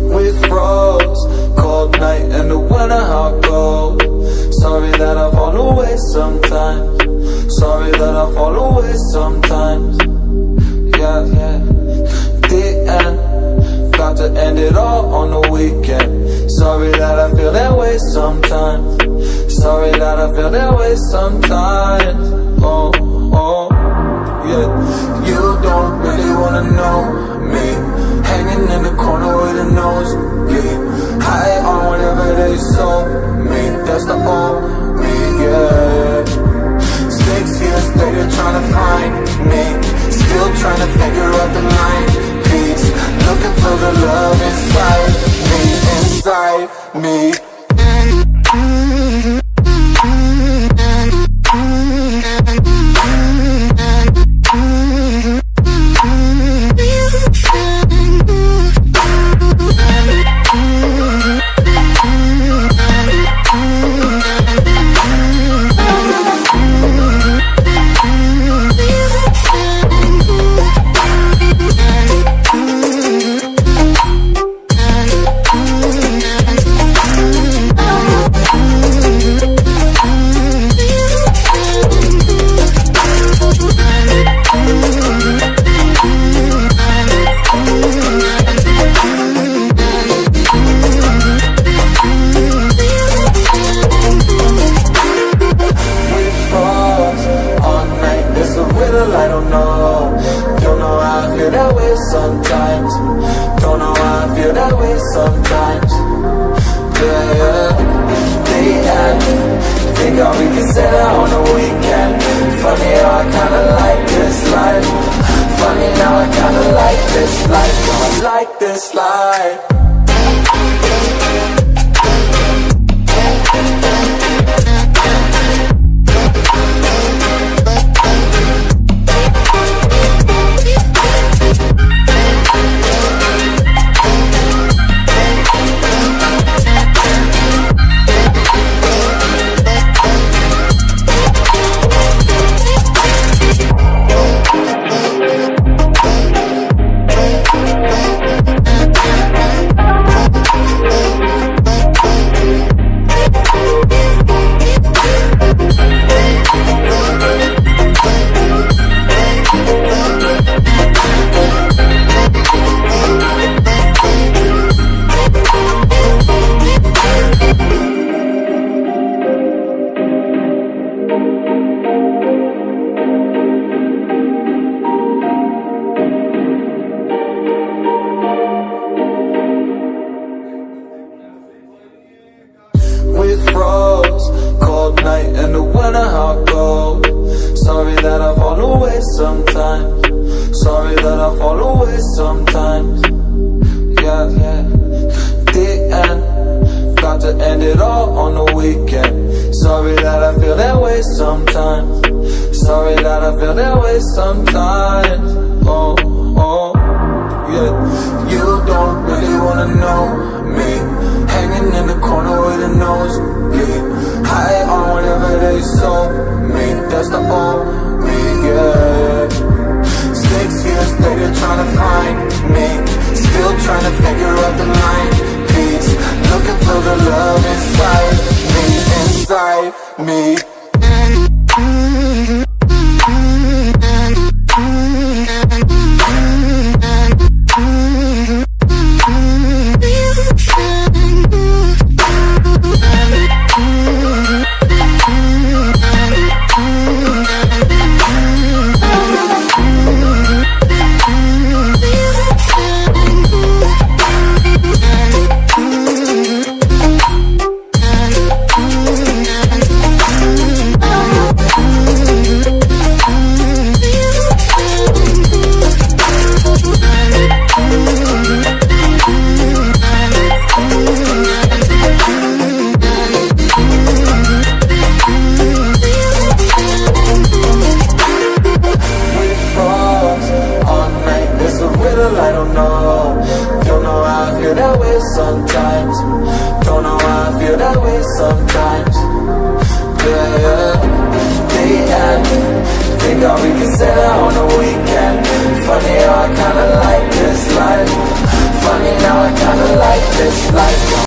We froze, cold night in the winter, how cold. Sorry that I fall away sometimes. Sorry that I fall away sometimes. Yeah, yeah. The end, got to end it all on the weekend. Sorry that I feel that way sometimes. Sorry that I feel that way sometimes. Oh, oh, yeah. You don't really wanna know me, hanging in the corner with a nosebleed, high on whatever they sold me. That's the old me, yeah. 6 years later trying to find me, still trying to figure out the line piece, looking for the love inside me, inside me. I don't know how I feel that way sometimes. Don't know how I feel that way sometimes. Yeah, yeah. The end, think how we can set out on the weekend. Funny how I kinda like this life. Funny now I kinda like this life. I like this life. We froze, cold night in the winter, how cold. Sorry that I fall away sometimes. Sorry that I fall away sometimes. Yeah, yeah. The end, got to end it all on the weekend. Sorry that I feel that way sometimes. Sorry that I feel that way sometimes. Oh, oh, yeah. You don't really wanna know me, hanging in the corner with a nosebleed, high on whatever they sold me. That's the old me, yeah. 6 years later trying to find me, still trying to figure out the line piece, looking for the love inside me, inside me. I don't know how I feel that way sometimes. Don't know how I feel that way sometimes. Yeah, yeah. The end, think how we can set out on the weekend. Funny how I kinda like this life. Funny now I kinda like this life.